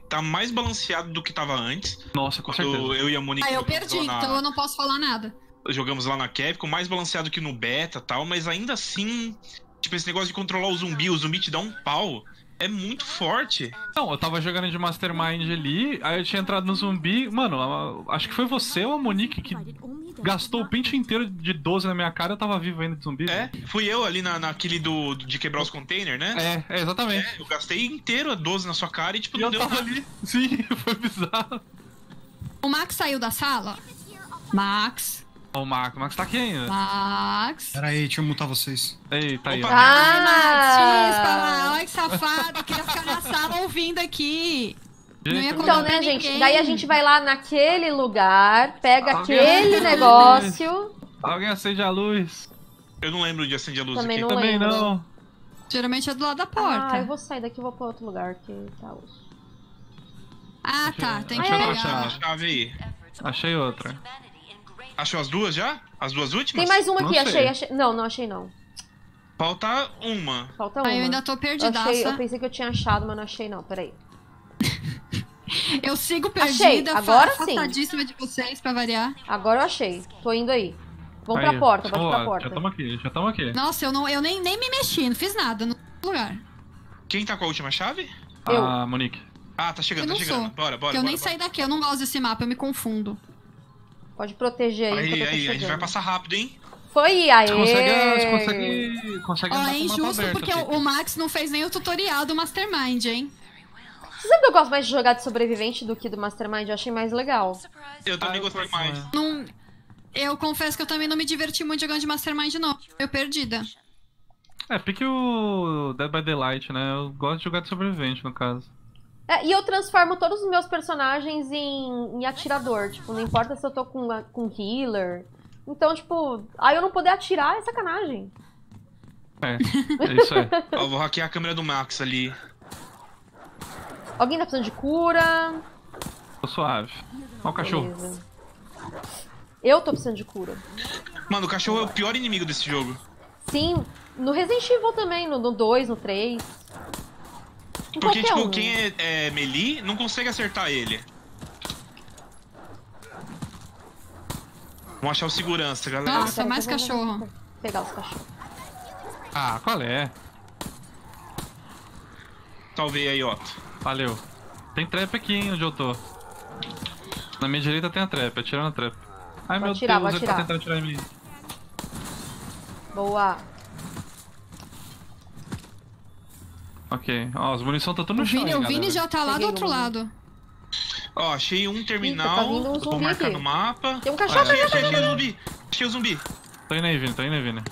tá mais balanceado do que tava antes. Nossa, com Quando certeza. eu e a Monique Eu perdi, então eu não posso falar nada. jogamos lá na Capcom, mais balanceado que no beta e tal, mas ainda assim, tipo, esse negócio de controlar o zumbi te dá um pau, é muito forte. Não, eu tava jogando de Mastermind ali, aí eu tinha entrado no zumbi. Mano, acho que foi você ou a Monique que gastou o pente inteiro de 12 na minha cara, eu tava vivo ainda de zumbi. É, fui eu ali naquele de quebrar os containers, né? Exatamente. Eu gastei inteiro a 12 na sua cara e, tipo, E não eu deu tava nada. ali. Sim, foi bizarro. O Max saiu da sala? Max. Ó, o Max tá aqui ainda. Max. Pera aí, deixa eu mutar vocês. Eita aí, Opa. ó. Ai, Max, chispa lá. Ai, que safado. Eu queria ficar na sala ouvindo aqui. Não ia Gente, contar Então, pra né, gente? ninguém. Daí a gente vai lá naquele lugar, pega Alguém aquele acende a negócio. Alguém acende a luz. Eu não lembro de acender a luz Também aqui. não Também lembro. não. Geralmente é do lado da porta. Ah, eu vou sair daqui e vou pra outro lugar que tá osso. Ah, tá. Tem que Achei Qual outra a pegar. chave aí? Achei outra. Achou as duas já? As duas últimas? Tem mais uma Não aqui, sei. achei. Não, não achei não. Falta uma. Falta uma. Ah, eu ainda tô Eu perdidaça. pensei que eu tinha achado, mas não achei não, peraí. Eu sigo Achei, perdida, agora sim. afastadíssima de vocês, pra variar. Agora eu achei, tô indo aí. Vamos Aí, pra porta, pode ir ó, pra porta. Já estamos aqui, já estamos aqui. Nossa, eu nem me mexi, não fiz nada no lugar. Quem tá com a última chave? Eu. Ah, Monique. Ah, tá chegando, Eu tá não chegando. sou. Bora, bora. Porque eu bora, nem bora. saí daqui, eu não gosto desse mapa, eu me confundo. Pode proteger aí, Aí, enquanto eu tô a gente chegando. vai passar rápido, hein? Foi, aê! Você consegue Ó, andar é com o mapa injusto aberto porque aqui. o Max não fez nem o tutorial do Mastermind, hein? Você sabe que eu gosto mais de jogar de sobrevivente do que do Mastermind? Eu achei mais legal. Eu também eu gostei curto mais. mais. Não, eu confesso que eu também não me diverti muito jogando de Mastermind, não. Eu perdida. Pique o Dead by Daylight, né? Eu gosto de jogar de sobrevivente, no caso. É, e eu transformo todos os meus personagens em atirador. Tipo, não importa se eu tô com healer. Então, tipo, aí eu não poder atirar é sacanagem. É isso aí. Ó, vou hackear a câmera do Max ali. Alguém tá precisando de cura? Tô suave. Ó o cachorro. Beleza. Eu tô precisando de cura. Mano, o cachorro é o pior inimigo desse jogo. Sim, no Resident Evil também, no 2, no 3. Em Porque, qualquer tipo, um. quem é melee não consegue acertar ele. Vamos achar o segurança, galera. Nossa, peraí, mais que eu vou cachorro. pegar os cachorros. Ah, qual é? Salvei aí, Otto. Valeu. Tem trap aqui, hein, onde eu tô. Na minha direita tem a trap, atirando a trap. Ai, meu atirar, Deus, vou ele tá atirar. tentando atirar em mim. Boa. Ok. Ó, as munições estão tudo no O chão, Vini, hein, o Vini galera. já tá lá do Peguei outro um. lado. Ó, achei um terminal. Eita, tá vindo um eu vou zumbi marcar aqui. no mapa. Tem um cachorro achei, aí, achei o zumbi. Achei o zumbi. Tô indo aí, Vini, tô indo aí, Vini.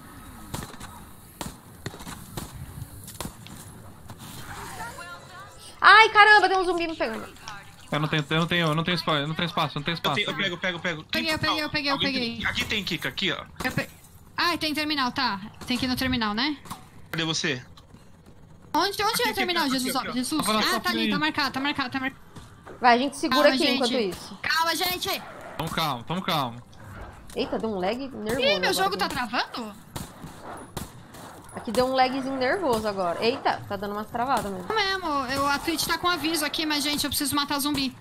Ai, caramba, tem um zumbi me pegando. Eu não tenho espaço, eu não tenho espaço. Eu pego. Eu peguei. Aqui tem Kika, aqui, ó. Ai, tem terminal, tá. Tem que ir no terminal, né? Cadê você? Onde é o aqui, terminal, aqui, Jesus? aqui, ó. Jesus? Tava na Ah, sua tá ali, frente. tá marcado. Vai, a gente segura Calma, aqui gente. enquanto isso. Calma, gente! Tamo calmo. Eita, deu um lag nervoso. Ih, meu agora jogo tá aqui. travando? Aqui deu um lagzinho nervoso agora. Eita, tá dando umas travadas mesmo. Não mesmo, a Twitch tá com aviso aqui, mas, gente, eu preciso matar zumbi.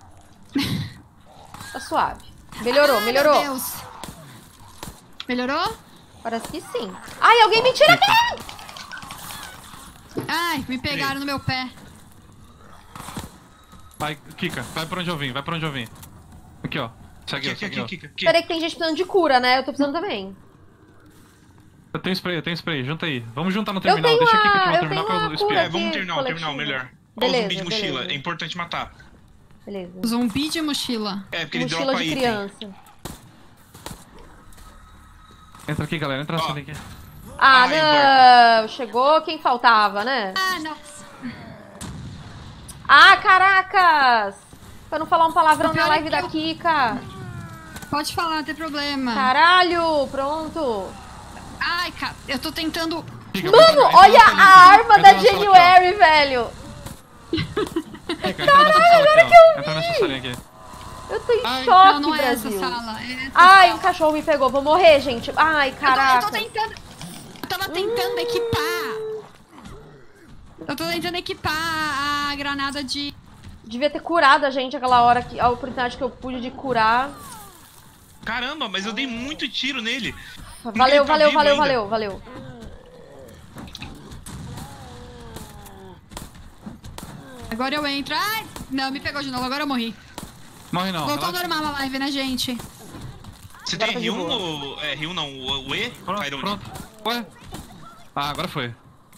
Tá suave. Melhorou, Ai, melhorou. Meu Deus. Melhorou? Parece que sim. Ai, alguém me tira aqui! Ai, me pegaram no meu pé. Vai, Kika, vai pra onde eu vim, Aqui, ó. Segue eu, segue eu. Aqui. Peraí que tem gente precisando de cura, né? Eu tô precisando também. Eu tenho spray, junta aí. Vamos juntar no terminal, tenho deixa a Kika a- aqui no eu terminal tenho que a eu cura. espio. Vamos aqui, terminar, coletivo. melhor. Ó, o Beleza, zumbi de mochila, beleza. é importante matar. Beleza. Zumbi de mochila. É, porque ele Mochila dropa de item. criança. Entra aqui, galera, entra Ó. assim aqui. Ah, Ai, não! Chegou quem faltava, né? Ah, não. Ah, caracas! Pra não falar um palavrão O pior na é live que da Kika. Pode falar, não tem problema. Caralho! Pronto. Ai, cara, eu tô tentando... Kika, Mano, entra olha nessa sala a aqui. arma Entra da nessa sala aqui, ó. January, velho. Kika, entra nessa sala aqui, ó. Entra nessa salinha aqui. Eu tô em Ai, choque, Não, não é essa Brasil. sala. É essa Ai, sala. um cachorro me pegou. Vou morrer, gente. Ai, Eu caraca. tô tentando... Eu tava tentando equipar. Eu tô tentando equipar a granada de Devia ter curado a gente aquela hora, a oportunidade que eu pude de curar. Caramba, mas eu dei muito tiro nele. Valeu, Ele tá valeu, vivo valeu, ainda. valeu, valeu. Agora eu entro. Ai, não, me pegou de novo, agora eu morri. Morre não. Voltou ao relaxa. normal a live, né, gente? Você Agora tem tá de Rio boa. ou... É, Rio não, o E? Pronto, Tyrone. pronto. Ué? Ah, agora foi.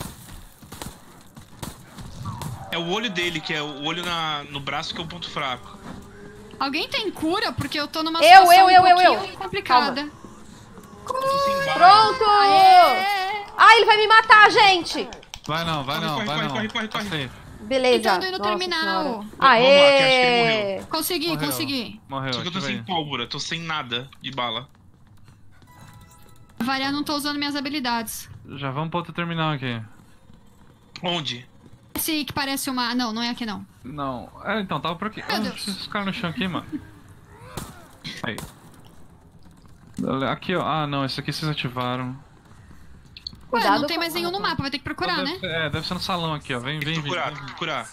É o olho dele, que é o olho no braço, que é o ponto fraco. Alguém tem cura? Porque eu tô numa Eu, situação um eu. pouquinho complicada. Tô sem bala. Pronto! Aê! Ai, ele vai me matar, gente! Vai não, vai Corre, não, corre, vai corre, não. corre, corre, Tá corre. safe. Beleza. Então, tô indo Nossa terminal. Senhora. Vamos lá, que acho que ele Aê! Consegui, Morreu. consegui. Morreu, Só que eu tô ativa sem aí. pólvora, tô sem nada de bala. Variar, não tô usando minhas habilidades. Já vamos pro outro terminal aqui. Onde? Esse que parece uma... Não, não é aqui não. Não. É, então, tava por aqui. Meu Ah, Deus. esses caras no chão aqui, mano. Aí. Aqui, ó. Ah, não, esse aqui vocês ativaram. Ué, Cuidado não tem com- mais nenhum no mapa, vai ter que procurar, Então né? deve ser no salão aqui, ó. Vem, Tem vem, que vem. procurar, tem que procurar.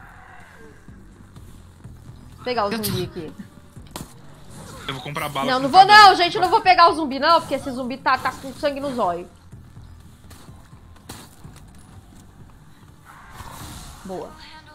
Vou pegar o zumbi aqui. Eu vou comprar bala. Não, com não vou cada um. não, gente. Eu não vou pegar o zumbi não, porque esse zumbi tá com sangue nos olhos. Boa.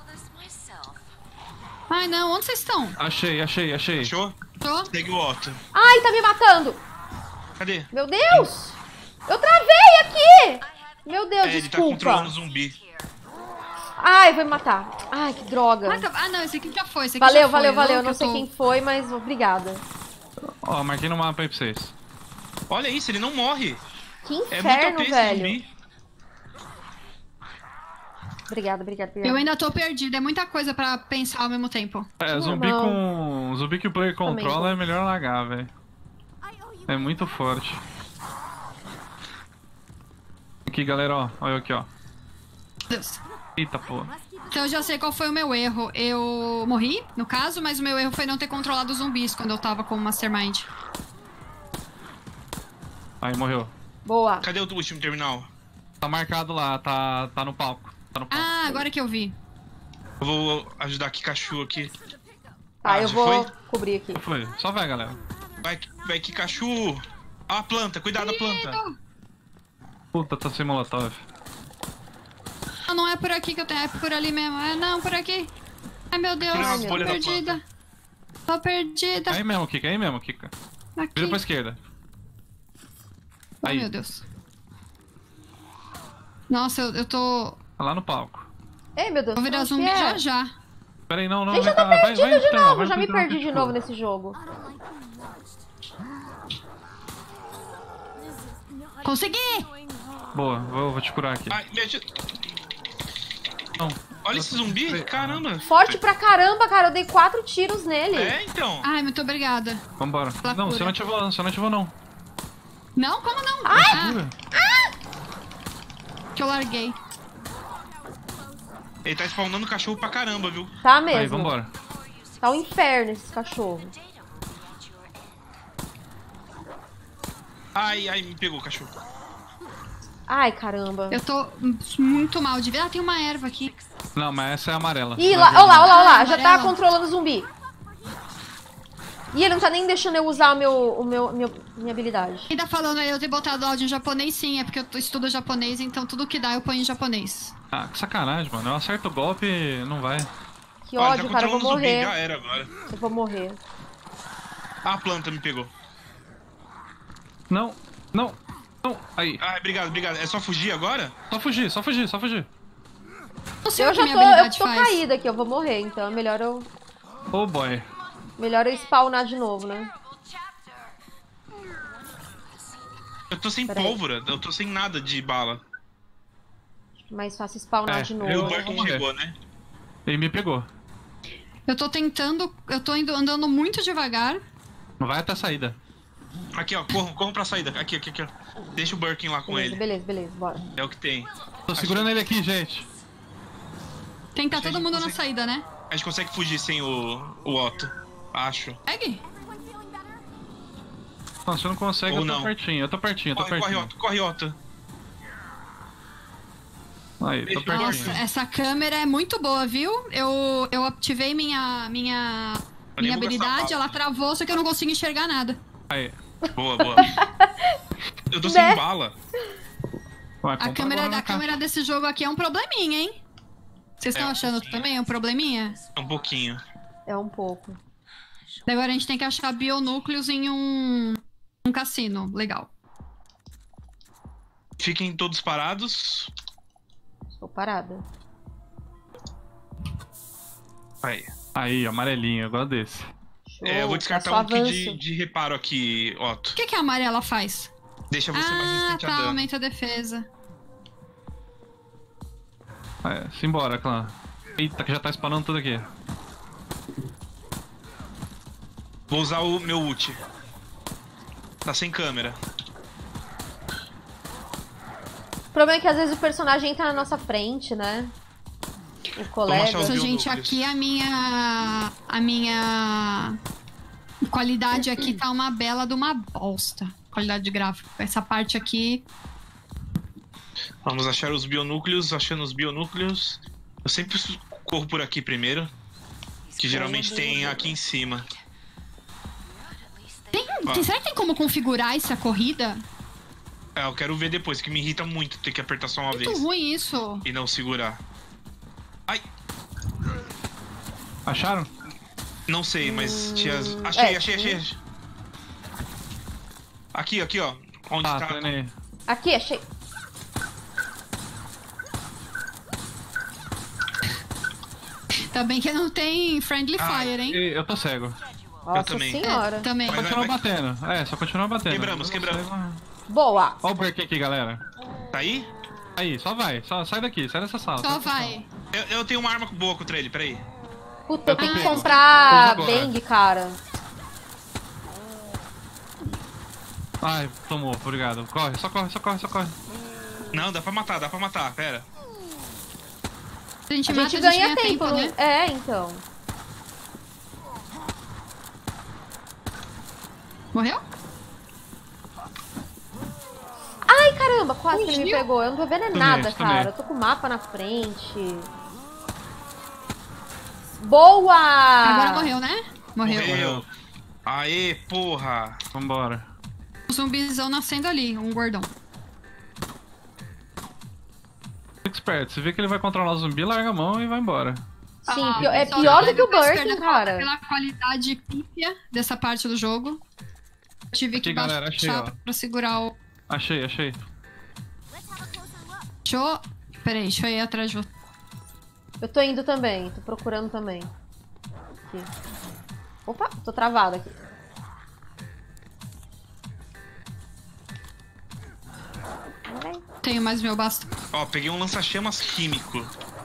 Ai, não, onde vocês estão? Achei. Achou? Tô. Segue o Otto. Ai, tá me matando. Cadê? Meu Deus! Eu travei aqui! Meu Deus, É, ele tá desculpa. controlando o zumbi. Ai, vai me matar. Ai, que droga. Ah, não, esse aqui já foi, esse aqui Valeu, já foi. valeu. que Não eu sei tô- quem foi, mas obrigada. Ó, marquei no mapa aí pra vocês. Olha isso, ele não morre. Que É muito inferno, OP esse velho. zumbi. Obrigada. Eu ainda tô perdida, é muita coisa pra pensar ao mesmo tempo. É, zumbi que o player controla é melhor largar, velho. É muito forte. Aqui, galera, ó. Olha eu aqui, ó. Deus. Eita, pô. Então eu já sei qual foi o meu erro. Eu morri, no caso, mas o meu erro foi não ter controlado os zumbis quando eu tava com o Mastermind. Aí, morreu. Boa. Cadê o último terminal? Tá marcado lá, tá no palco. Tá no palco. Ah, agora que eu vi. Eu vou ajudar aqui, Cachu aqui. Tá, eu já vou foi? cobrir aqui. Foi. Só vai, galera. Vai aqui, Cachu. Ah, a planta, cuidado da planta. Puta, tá sem molotov. Não, não é por aqui que eu tenho, é por ali mesmo. É, não, por aqui. Ai, meu Deus, Tira umas tô bolhas da perdida. Tô perdida. Aí mesmo, Kika, aí mesmo, Kika. Aqui. Vira pra esquerda. Oh, Aí. meu Deus. Nossa, eu tô... Tá lá no palco. Ei, meu Deus. Vou virar onde zumbi que já é? já. Pera aí, não, Gente, vem eu tô cá, vai perdido no de terminal, novo. vai Já no me terminal, perdi de tipo, novo nesse jogo. Consegui! Boa, vou te curar aqui. Ai, me ajuda. Não. Olha esse zumbi, caramba. Forte pra caramba, cara. Eu dei 4 tiros nele. É, então. Ai, muito obrigada. Vambora. Não, você não ativou não. Não? Como não? Jura? Que eu larguei. Ele tá spawnando cachorro pra caramba, viu? Tá mesmo. Aí, vambora. Tá um inferno esses cachorros. Ai, me pegou o cachorro. Ai, caramba. Eu tô muito mal de vida. Ah, tem uma erva aqui. Não, mas essa é a amarela. Ih, Não é lá, olha lá. Ah, Já tá amarela. controlando o zumbi. E ele não tá nem deixando eu usar minha habilidade. Quem tá falando aí eu ter botado áudio em japonês, sim. É porque eu estudo japonês, então tudo que dá eu ponho em japonês. Ah, que sacanagem, mano. Eu acerto o golpe e não vai. Que Olha, ódio, tá cara. Eu vou controlando o zumbi, já morrer. era agora. Eu vou morrer. Ah, a planta me pegou. Não. Aí. Ai, obrigado. É só fugir agora? Só fugir. Não sei Eu o que já minha tô, eu habilidade tô faz. caída aqui. Eu vou morrer, então é melhor eu Oh, boy. spawnar de novo, né? Eu tô sem Pera aí. pólvora, eu tô sem nada de bala. Mais fácil spawnar É, de E novo. o vou Burke morrer. chegou, né? Ele me pegou. Eu tô tentando... Eu tô andando muito devagar. Não vai até a saída. Aqui, ó, corram pra saída. Aqui, ó. Deixa o Birkin lá com Beleza, ele. beleza, bora. É o que tem. Tô segurando ele aqui, gente. Tem que estar todo Gente, mundo na consegui- saída, né? A gente consegue fugir sem o Otto. Acho. Segue. Não, você não consegue, Ou eu tô não. pertinho. Corre, Otto, corre, Otto. Aí, tô Nossa, Nossa, pertinho. essa câmera é muito boa, viu? Eu ativei minha nem vou habilidade, gastar ela bala. travou, só que eu não consigo enxergar nada. Aí. Boa, boa. Eu tô Né? sem bala. Vai, A compra câmera, agora na a câmera desse jogo aqui é um probleminha, hein? Vocês estão É, achando também? É um probleminha? Um pouquinho. É um pouco. Agora a gente tem que achar bionúcleos em um cassino. Legal. Fiquem todos parados. Estou parada. Aí. Aí, amarelinho, eu gosto desse. Show. Eu vou descartar Faço um avanço. kit de reparo aqui, Otto. O que a amarela faz? Deixa você mais resistente a tá, dano. aumenta a defesa. Simbora, clã. Eita, que já tá spawnando tudo aqui. Vou usar o meu ult. Tá sem câmera. O problema é que às vezes o personagem entra na nossa frente, né? O colega. achar os Nossa, gente, bionúcleos. aqui a minha qualidade aqui tá uma bela de uma bosta. Qualidade de gráfico. Essa parte aqui. Vamos achar os bionúcleos. Achando os bionúcleos. Eu sempre corro por aqui primeiro. Que geralmente tem aqui em cima. Será que tem como configurar essa corrida? É, eu quero ver depois, que me irrita muito ter que apertar só uma Muito vez. ruim isso. E não segurar. Ai, Acharam? não sei, mas tinha... Achei, é, achei. Aqui, ó. Onde Tá, tá? treinei. Aqui, achei. Tá bem que não tem friendly fire, hein? Eu tô cego. Nossa também. senhora. Também. Vai, Continua vai. batendo. Só continua batendo. Quebramos, Eu tô quebramos. cego. Boa. Ó o break aqui, galera. Tá aí? Aí, só vai. Só sai daqui, sai dessa sala. Só sai dessa vai. Eu tenho uma arma boa contra ele, peraí. Puta, eu tenho que pego. comprar Usa agora. Bang, cara. sala. Ai, tomou, obrigado. Corre, só corre. Não, dá pra matar, pera. A gente A mata, gente ganha tempo, tempo, né? É, então. Morreu? Ai, caramba, quase que ele me Fugiu? pegou. Eu não tô vendo Também, nada, também. cara. Eu tô com o mapa na frente. Boa! Agora morreu, né? Morreu. Morreu. Aê, porra. Vambora. Um zumbizão nascendo ali, um gordão. Fica esperto, se vê que ele vai controlar o zumbi, larga a mão e vai embora. Sim, Ah, é só pior do vai que o ficar Birkin, esperando cara. Pela qualidade pífia dessa parte do jogo. Eu tive que Aqui, galera, achei, baixar ó. pra segurar o... Achei. Deixa eu... Peraí, deixa eu ir atrás de você. Eu tô indo também, tô procurando também. Aqui. Opa, tô travada aqui. Tenho mais meu bastão. Ó, peguei um lança-chamas químico.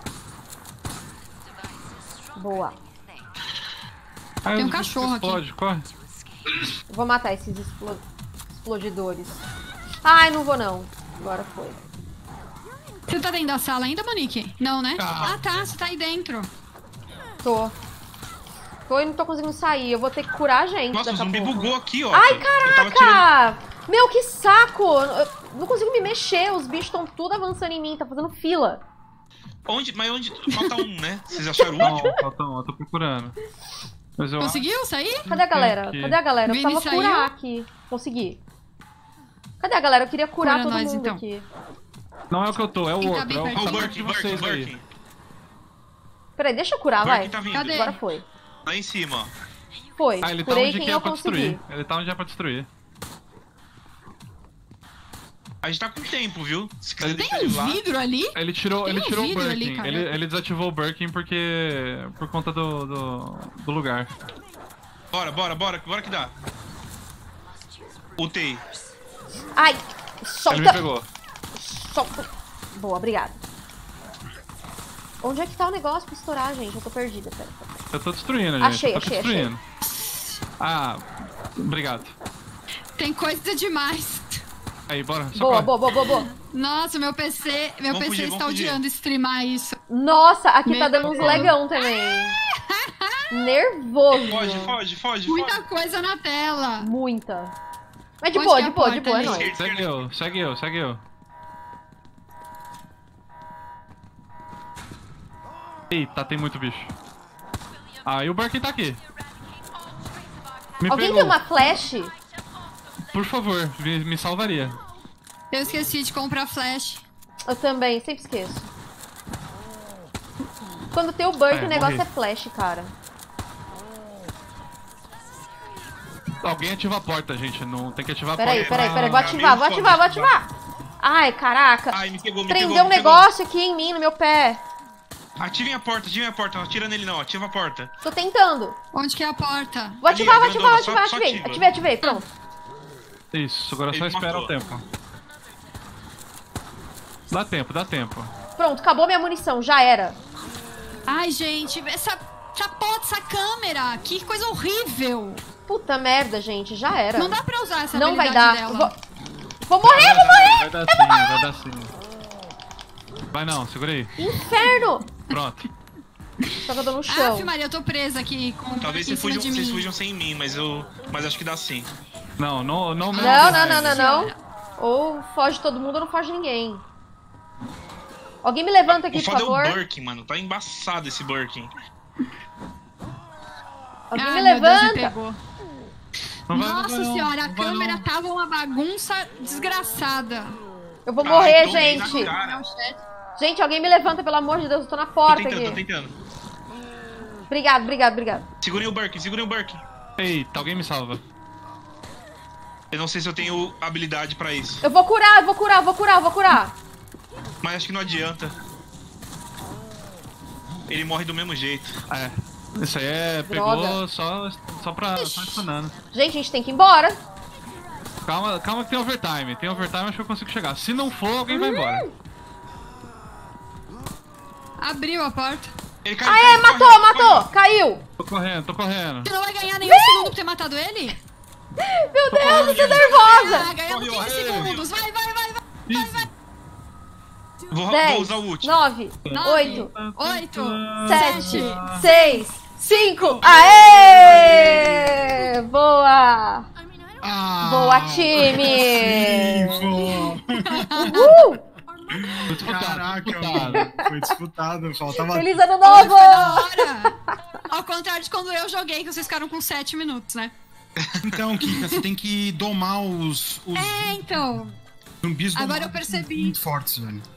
Boa. Ai, Tem um os bichos cachorro aqui. explode, corre. Eu vou matar esses explodidores. Ai, não vou não. Agora foi. Você tá dentro da sala ainda, Monique? Não, né? Tá. Ah, tá. Você tá aí dentro. Tô. Tô e não tô conseguindo sair. Eu vou ter que curar a gente Nossa, o daqui a zumbi pouco. bugou aqui, ó. Ai, Eu tava tirando... caraca! Meu, que saco! Eu não consigo me mexer. Os bichos estão tudo avançando em mim. Tá fazendo fila. Mas onde? Falta um, né? Vocês acharam o Não, último? falta um, eu tô procurando. Mas eu Conseguiu sair? Cadê a galera? Aqui. Cadê a galera? Eu Vini precisava saiu? curar aqui. Consegui. Cadê a galera? Eu queria curar Cura todo nós, mundo então. aqui. Não é o que eu tô, é o Quem tá outro. bem É o pertinho? Ó, o tamanho Birkin, de vocês aí. Birkin. Peraí, deixa eu curar, vai. Birkin tá vindo. Cadê? Agora foi. Lá em cima, ó. Foi. Ah, ele tá Curei onde quem que é eu pra consegui. destruir. Ele tá onde é pra destruir. A gente tá com tempo, viu? Se quiser deixar Tem ele lá. um vidro ali? Ele tirou, Tem ele um tirou o vidro ali, Birkin. cara. Ele desativou o Birkin porque... por conta do lugar. Bora que dá. Utei. Ai, Ele me solta. pegou. Solta. Boa, obrigada. Onde é que tá o negócio pra estourar, gente? Eu tô perdida, pera. Eu tô destruindo, gente. Achei, eu tô achei, destruindo. Ah, obrigado. Tem coisa demais. Aí, bora. Só Boa, corre. boa. Nossa, meu PC Vamos fugir, está vamos fugir. odiando streamar isso. Nossa, aqui Meu tá dando uns Deus. legão também. Nervoso. Foge. Muita coisa na tela. Muita. Mas de Onde boa, que é de a boa, de porta boa, é ali? nóis. Segue eu. Eita, tem muito bicho. Ah, e o Birkin tá aqui. Me Alguém pegou. tem uma flash? Por favor, me salvaria. Eu esqueci de comprar flash. Eu também, sempre esqueço. Quando tem o Birkin, o negócio morri. é flash, cara. Alguém ativa a porta, gente. Não tem que ativar a Peraí, porta. vou ativar, vou ativar, vou ativar. Ai, caraca. Ai, me pegou, Prendeu um negócio aqui em mim, no meu pé. Ativem a porta, não atira nele não, ativa a porta. Tô tentando. Onde que é a porta? Vou ativar, Ali, vou ativar, grandona, vou ativar, só ativei. ativa. Ativei, pronto. Isso, agora só Ele espera matou. o tempo. Dá tempo, dá tempo. Pronto, acabou minha munição, já era. Ai, gente, essa porra dessa câmera. Que coisa horrível. Puta merda, gente, já era. Não dá pra usar essa Não vai habilidade dar. dela. Vou morrer, vou morrer! Vai dar sim, vai dar sim. Vai não, segura aí. Inferno! Pronto. Só que eu tô no chão. Aff, Maria, eu tô presa aqui com Talvez em vocês cima de fujam, mim. vocês fujam sem mim, mas acho que dá sim. Não mesmo. Não. Ou foge todo mundo ou não foge ninguém. Alguém me levanta aqui, O por foda é favor. o Birkin, mano. Tá embaçado esse Birkin. Alguém Ai, me meu Deus, me levanta. pegou. Não vai, Nossa não, senhora, a não vai câmera não. tava uma bagunça desgraçada. Eu vou morrer, Ai, tomei na gente. cara. Gente, alguém me levanta, pelo amor de Deus. Eu tô na porta Tô aqui. tentando. Obrigado. Segurem o Birkin. Eita, alguém me salva. Eu não sei se eu tenho habilidade pra isso. Eu vou curar. Mas acho que não adianta. Ele morre do mesmo jeito. É. Isso aí Droga. pegou só estunando. Gente, a gente tem que ir embora. Calma que tem overtime. Tem overtime, acho que eu consigo chegar. Se não for, alguém vai embora. Abriu a porta. Ele caiu, Aê, matou! Caiu! Tô correndo. Você não vai ganhar nenhum segundo por ter matado ele? Meu Deus, eu tô nervosa! Ah, ganhamos 15 segundos. Vai. Vou 10, usar o ult. 9, 8, 8, 7, 6, 5. Aê! Boa! Boa, time! Uhul! Foi disputado, Caraca, disputado. mano. Foi disputado. Faltava. Feliz ano Foi novo! da hora. Ao contrário de quando eu joguei, que vocês ficaram com 7 minutos, né? Então, Kika, você tem que domar os Então. zumbis Agora eu domados percebi. muito fortes, velho.